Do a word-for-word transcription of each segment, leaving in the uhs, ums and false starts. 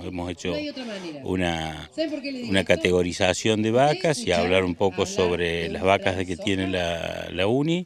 Hemos hecho No hay otra manera. una, ¿Saben por qué le digo una esto? categorización de Porque vacas y escuchar hablar un poco hablar sobre de las una vacas que transsoja, tiene la, la UNI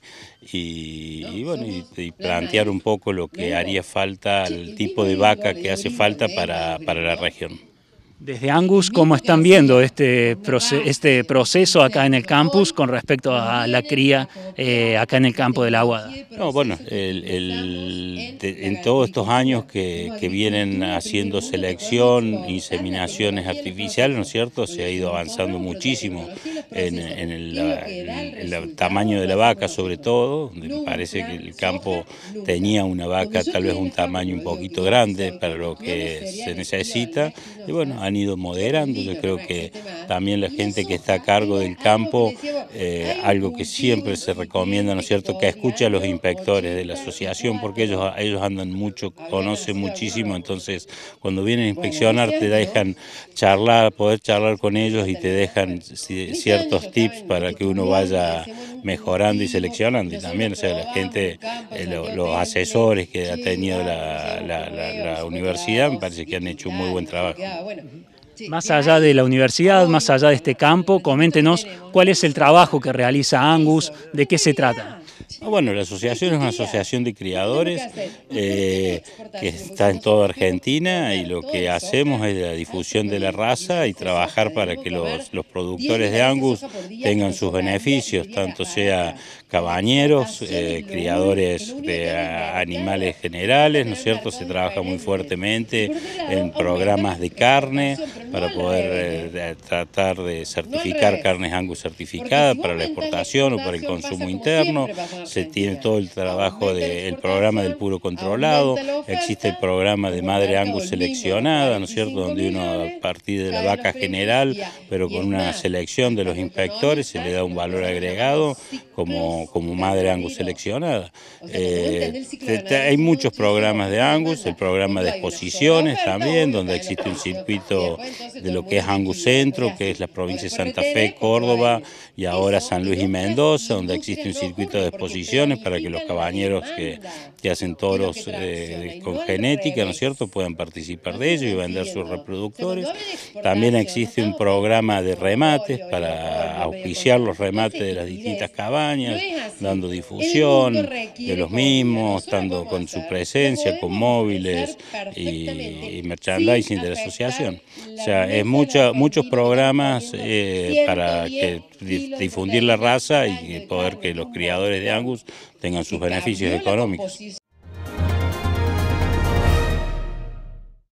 y, ¿no? y bueno y, Somos y plan plantear un maíz, poco lo que haría luego, falta, che, el el tipo mismo de híbrido, vaca le que digo hace híbrido falta porque es para, para la híbrido, región. Desde y Angus, el ¿cómo mismo que están viendo hacía este, con una proce- raza este de proceso acá en el transgénica, campus hoy con respecto nos a la vienen cría a eh, copiar acá en el la campo de la tecnología Aguada? y No, bueno, procesos que el, utilizamos el- en de- la en todos estos años agricultura. que, Somos que vienen agricultura primer haciendo mundo que podemos selección, exportar la inseminaciones tecnología y los artificiales, ¿no es procesos, cierto? Se donde ha ido decimos, avanzando compramos productos de muchísimo tecnología y los en, procesos. en el, ¿Qué es lo que da el el- el resultado? tamaño de Lo la vaca, hacemos sobre nosotros. todo, donde me No un parece que plan el campo soja, no un tenía plan. una Donde vaca yo tal vez estoy en un el campo, tamaño un como digo, que poquito yo antes grande soy para lo campeón de que se cereales, kilo necesita, y bueno, han ido y aprendí, moderando. Yo no creo traje que gente más, también la y la gente que está a soja cargo era del algo que le campo, decíamos, eh, hay un algo que cultivo siempre se recomienda, ¿no es intermitente que cierto?, que podría, escuche a los pero inspectores de la ochenta y asociación, porque ellos, cuatro ellos andan mucho, había conocen nacido alguno muchísimo, nuevo. entonces cuando vienen a Bueno, inspeccionar ese te año, dejan charlar, poder charlar con que ellos iba y te terminado, dejan bueno, ci- en ese año yo ciertos estaba tips en, para viste, que uno Tucumán, y vaya decían, bueno, un mejorando y cultivo, y seleccionando. Y nosotros lo también, o sea, la probamos en gente, campo, eh, lo- Santiago los Temple, asesores que ha che, tenido bárbaro, no la, sabíamos la- cómo la- iba, la después te universidad, me daba parece que han ositis hecho un muy viral, buen no sé lo trabajo. que daba, bueno. Sí, Más de allá de ahí la a universidad, más hoy, allá de con, este con los campo, rendimientos que coméntenos tenemos, cuál no es hay el trabajo que soja, realiza no hay Angus, soja, de qué no hay se trata. cría, Ah, che, bueno, la no hay asociación es una tucría. asociación de ¿Qué tenemos que criadores hacer? ¿Y por qué no eh, que exportaciones? Porque está si en toda nosotros queremos Argentina, y volver lo todo que el hacemos soja es la al cien difusión por de la ciento. Y raza y eso es soja, trabajar para deberíamos que comer los, los diez productores de milanesas de Angus soja por día y tengan nos sus sobraría y beneficios, sería la tanto sea barata. O sea, la cabañeros, exportación es eh, lo, ul- es lo criadores único que de hay en el a- mercado animales que falta generales, ¿no es tener cierto? Se mercados trabaja muy diferentes. Y fuertemente por otro en lado, aumentar programas la de carne exportación, pero no para al poder revés, eh, ¿eh? de- tratar de No al certificar revés. carnes Angus Porque certificadas si vos para la aumentás la exportación o para el exportación, consumo pasa como interno. siempre pasa en Se tiene Argentina. todo el trabajo Aumenta la del programa del exportación, puro controlado, aumenta la existe el oferta, programa de como el madre mercado Angus es mismo, da seleccionada, ¿no es cuarenta y cierto?, cinco donde uno a millones, partir de la caen los vaca precios general, y, a- pero y con es una más, selección de hasta los los inspectores, se le economistas da un lo valor empezaron a llamar los agregado como, ciclos como madre Angus ganaderos. seleccionada. O sea, cuando vos Eh, entendés el ciclo te- te- ganadero, hay decís, no, muchos che, esto es programas de oferta y Angus, el demanda. programa Cuando de hay una exposiciones sobreoferta, también, obvio, donde caen los existe un precios. Y circuito después entonces de todo el lo que mundo es Angus liquida, después es Centro, que es así. la O provincia de después Santa Fe, retenés porque va a Córdoba, venir. y ahora Eso San en Luis y otras Mendoza, donde existe industrias un no circuito de ocurre porque exposiciones para que los planifican la cabañeros que, demanda, que hacen que es lo que toros tracciona, eh, y con no al genética, ¿no es cierto?, revés. puedan No participar sé de si ello me y van vender sus siguiendo. O sea, cuando reproductores. habla de También exportación, no existe un estamos pensando programa en de el remates monopolio, el para oligopolio, el medio auspiciar los control, toda esa remates de las distintas estupidez. No cabañas, es así. dando El mundo difusión de requiere los comida. mismos, Nosotros estando podemos con su hacer, lo presencia, con podemos móviles ofrecer perfectamente y, y sin merchandising de la asociación. afectar O la sea, es mesa del mucha, muchos argentino que estamos programas comiendo eh, ciento para diez que dif- kilos de difundir la proteína raza al año y de poder carne, que que es los un criadores de montón, Angus tengan sus que beneficios cambió la económicos. composición